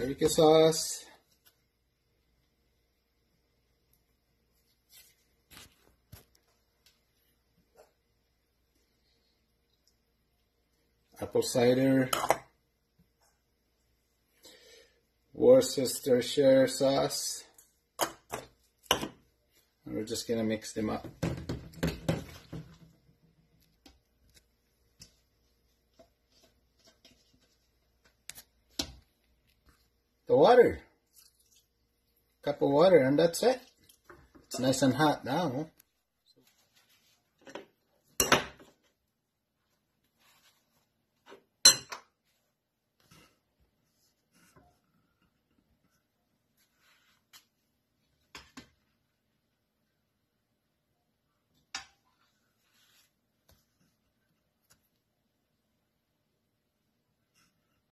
barbecue sauce, apple cider, worcestershire sauce, and we're just going to mix them up. The water, cup of water, and that's it. It's nice and hot now.